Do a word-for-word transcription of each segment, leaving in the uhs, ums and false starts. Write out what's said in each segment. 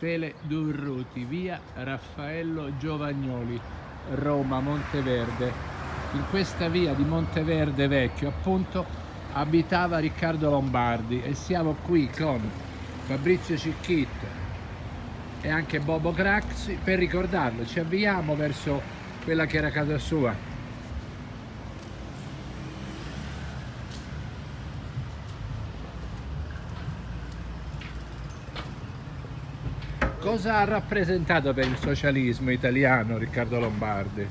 Stele Durruti, via Raffaello Giovagnoli, Roma, Monteverde. In questa via di Monteverde Vecchio, appunto, abitava Riccardo Lombardi e siamo qui con Fabrizio Cicchitto e anche Bobo Craxi per ricordarlo. Ci avviamo verso quella che era casa sua. Cosa ha rappresentato per il socialismo italiano Riccardo Lombardi?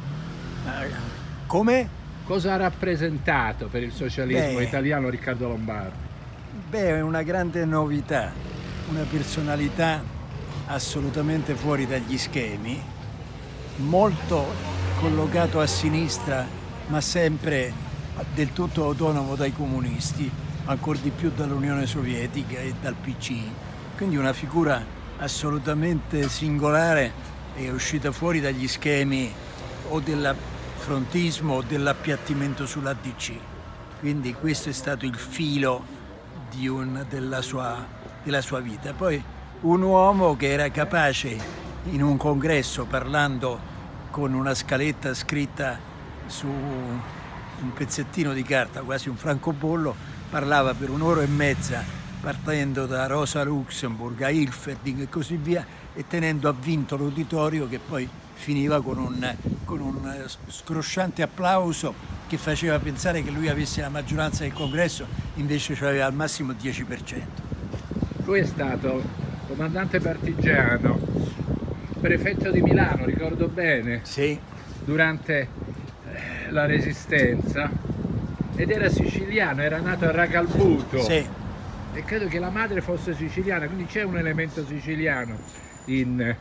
Come? Cosa ha rappresentato per il socialismo Beh, italiano Riccardo Lombardi? Beh, è una grande novità, una personalità assolutamente fuori dagli schemi, molto collocato a sinistra, ma sempre del tutto autonomo dai comunisti, ancor di più dall'Unione Sovietica e dal P C. Quindi una figura assolutamente singolare, è uscita fuori dagli schemi o del frontismo o dell'appiattimento sull'A D C. Quindi questo è stato il filo di un, della, sua, della sua vita. Poi un uomo che era capace in un congresso, parlando con una scaletta scritta su un pezzettino di carta, quasi un francobollo, parlava per un'ora e mezza partendo da Rosa Luxemburg a Hilferding e così via, e tenendo avvinto l'uditorio, che poi finiva con un, con un scrosciante applauso che faceva pensare che lui avesse la maggioranza del congresso, invece aveva al massimo il dieci per cento. Lui è stato comandante partigiano, prefetto di Milano, ricordo bene, sì, durante la Resistenza, ed era siciliano, era nato a Racalbuto. Sì. E credo che la madre fosse siciliana, quindi c'è un elemento siciliano in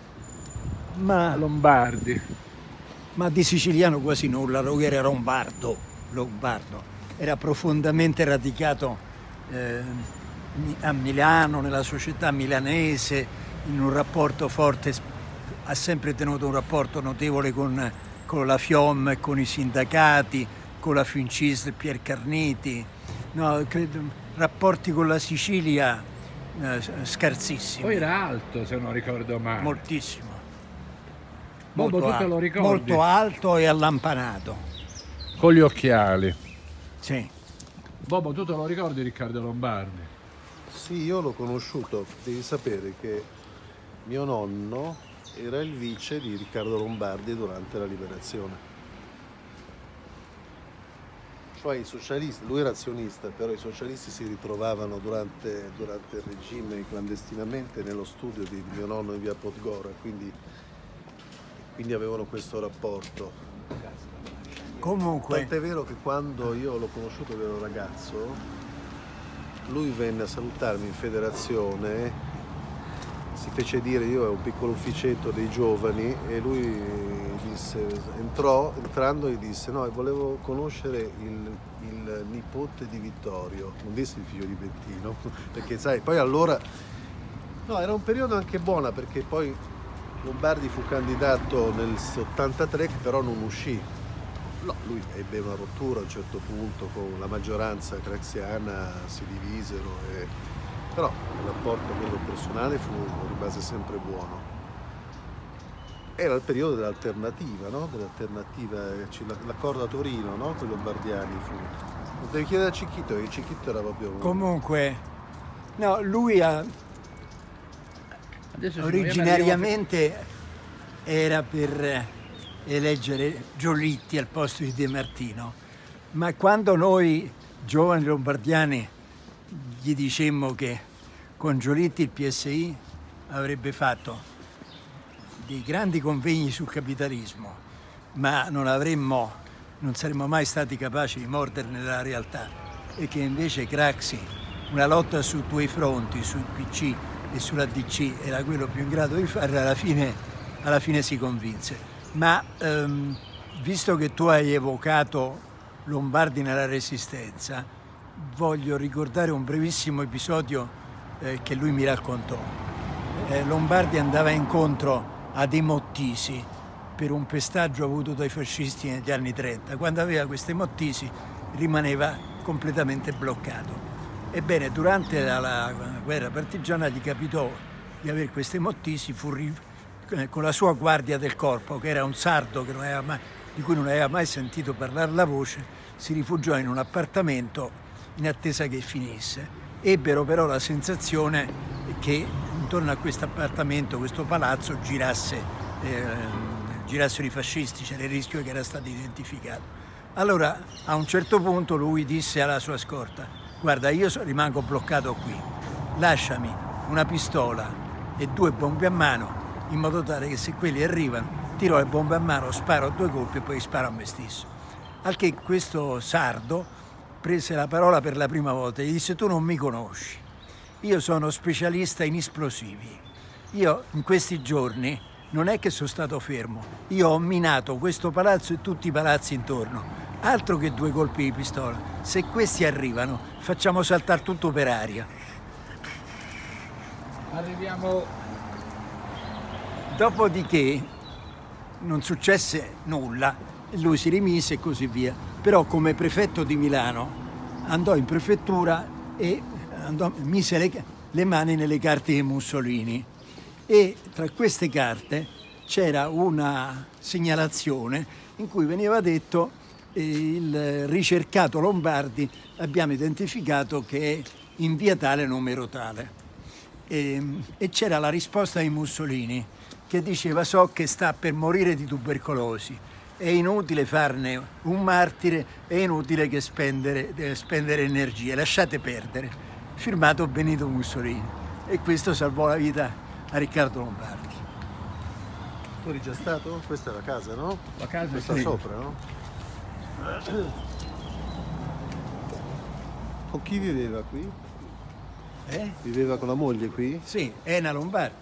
ma, Lombardi. Ma di siciliano quasi nulla, lui era lombardo, lombardo. Era profondamente radicato eh, a Milano, nella società milanese, in un rapporto forte, ha sempre tenuto un rapporto notevole con, con la FIOM, con i sindacati, con la Fincis, Pier Carniti. No, credo, rapporti con la Sicilia eh, scarsissimi. Poi era alto, se non ricordo male. Moltissimo. Bobo, tu te lo ricordi? Molto alto e allampanato. Con gli occhiali. Sì. Bobo, tu te lo ricordi Riccardo Lombardi? Sì, io l'ho conosciuto. Devi sapere che mio nonno era il vice di Riccardo Lombardi durante la liberazione. Cioè i socialisti, lui era azionista, però i socialisti si ritrovavano durante, durante il regime clandestinamente nello studio di mio nonno in via Podgora, quindi, quindi avevano questo rapporto. Comunque... Tant'è vero che quando io l'ho conosciuto che ero ragazzo, lui venne a salutarmi in federazione, si fece dire, io ero un piccolo ufficetto dei giovani, e lui disse, entrò, entrando e disse no, volevo conoscere il, il nipote di Vittorio, non disse il figlio di Bettino, perché sai, poi allora, no, era un periodo anche buono, perché poi Lombardi fu candidato nel ottantatré, però non uscì. No, lui ebbe una rottura a un certo punto con la maggioranza craxiana, si divisero, e... però il rapporto quello personale fu, rimase sempre buono. Era il periodo dell'alternativa, no? Dell'alternativa, l'accordo a Torino, no? Con i lombardiani fu. Lo devi chiedere a Cicchitto, perché Cicchitto era proprio... Comunque, no, lui ha... originariamente era per eleggere Giolitti al posto di De Martino, ma quando noi giovani lombardiani gli dicemmo che con Giolitti il P S I avrebbe fatto dei grandi convegni sul capitalismo, ma non avremmo, non saremmo mai stati capaci di morderne la realtà, e che invece Craxi, una lotta su due fronti, sul P C e sulla D C, era quello più in grado di fare, alla fine, alla fine si convinse. Ma ehm, visto che tu hai evocato Lombardi nella Resistenza, voglio ricordare un brevissimo episodio eh, che lui mi raccontò. Eh, Lombardi andava incontro a dei mottisi per un pestaggio avuto dai fascisti negli anni trenta. Quando aveva queste mottisi rimaneva completamente bloccato. Ebbene, durante la, la guerra partigiana gli capitò di avere queste mottisi fu con la sua guardia del corpo, che era un sardo che non aveva mai, di cui non aveva mai sentito parlare la voce, si rifugiò in un appartamento in attesa che finisse. Ebbero però la sensazione che intorno a questo appartamento, questo palazzo, girasse, eh, girassero i fascisti, c'era il rischio che era stato identificato. Allora a un certo punto lui disse alla sua scorta: guarda, io rimango bloccato qui, lasciami una pistola e due bombe a mano, in modo tale che se quelli arrivano tiro le bombe a mano, sparo due colpi e poi sparo a me stesso. Al che questo sardo prese la parola per la prima volta e gli disse: tu non mi conosci, io sono specialista in esplosivi, io in questi giorni non è che sono stato fermo, io ho minato questo palazzo e tutti i palazzi intorno, altro che due colpi di pistola, se questi arrivano facciamo saltare tutto per aria. Arriviamo. Dopodiché non successe nulla, lui si rimise e così via, però come prefetto di Milano andò in prefettura e andò, mise le, le mani nelle carte di Mussolini, e tra queste carte c'era una segnalazione in cui veniva detto: eh, il ricercato Lombardi abbiamo identificato che è in via tale numero tale, e, e c'era la risposta di Mussolini che diceva: so che sta per morire di tubercolosi, è inutile farne un martire, è inutile che spendere, deve spendere energie, lasciate perdere. Firmato Benito Mussolini. E questo salvò la vita a Riccardo Lombardi. Tu eri già stato? Questa è la casa, no? La casa questa sì. Sopra, no? Con chi viveva qui? Eh? Viveva con la moglie qui? Sì, Ena Lombardi.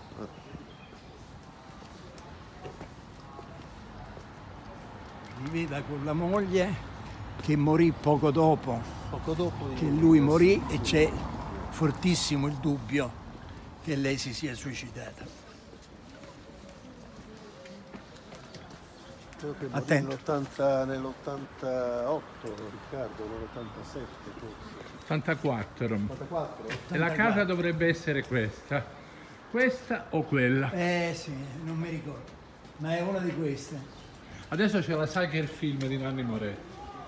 Viveva con la moglie, che morì poco dopo, Poco dopo che lui morì, e c'è fortissimo il dubbio che lei si sia suicidata. Credo che morì Attento. nell'ottanta, nell'ottantotto, Riccardo, nell'ottantasette forse. ottantaquattro. ottantaquattro? E la casa dovrebbe essere questa. Questa o quella? Eh sì, non mi ricordo, ma è una di queste. Adesso ce la sai che è il film di Nanni Moretti.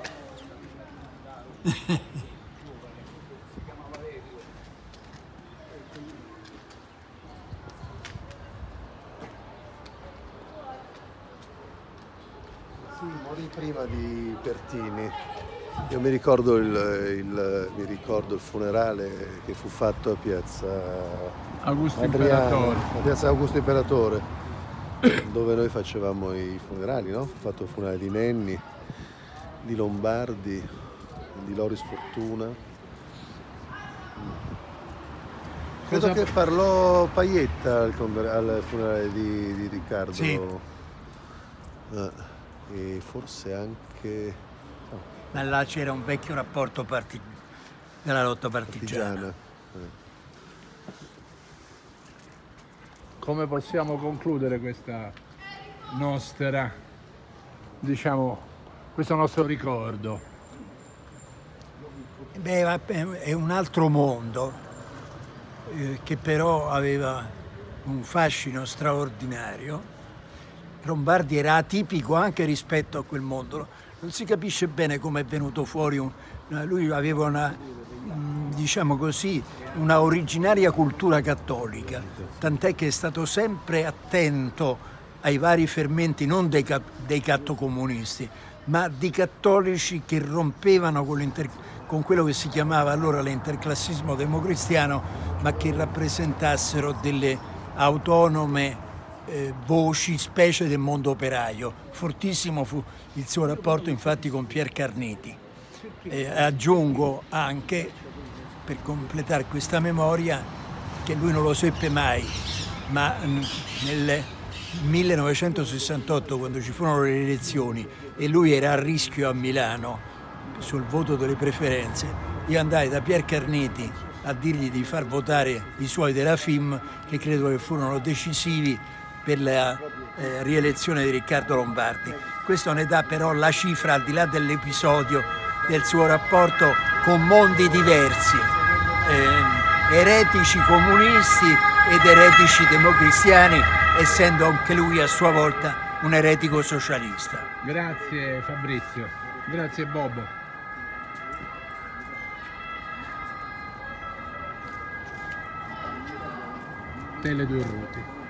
Sì, morì prima di Pertini. Io mi ricordo il, il, mi ricordo il funerale che fu fatto a piazza Augusto Adriano, Imperatore. a piazza Augusto Imperatore, dove noi facevamo i funerali, no? Ho fatto il funerale di Nenni, di Lombardi, di Loris Fortuna. Credo Cosa... che parlò Paietta al, al funerale di, di Riccardo. Sì. Ah, e forse anche... Oh, Ma là c'era un vecchio rapporto parti... della lotta partigiana. partigiana. Eh. Come possiamo concludere questa nostra, diciamo, questo nostro ricordo? Beh, è un altro mondo eh, che però aveva un fascino straordinario. Lombardi era atipico anche rispetto a quel mondo. Non si capisce bene come è venuto fuori. Un, lui aveva una, diciamo così, una originaria cultura cattolica, tant'è che è stato sempre attento ai vari fermenti, non dei, dei cattocomunisti, ma di cattolici che rompevano con, con quello che si chiamava allora l'interclassismo democristiano, ma che rappresentassero delle autonome eh, voci, specie del mondo operaio. Fortissimo fu il suo rapporto infatti con Pier Carniti. Eh, aggiungo anche, per completare questa memoria, che lui non lo seppe mai, ma nel millenovecentosessantotto, quando ci furono le elezioni e lui era a rischio a Milano sul voto delle preferenze, io andai da Pier Carniti a dirgli di far votare i suoi della F I M, che credo che furono decisivi per la eh, rielezione di Riccardo Lombardi. Questo ne dà però la cifra, al di là dell'episodio, del suo rapporto con mondi diversi, eh, eretici comunisti ed eretici democristiani, essendo anche lui a sua volta un eretico socialista. Grazie Fabrizio, grazie Bobo. Tele due Ruti.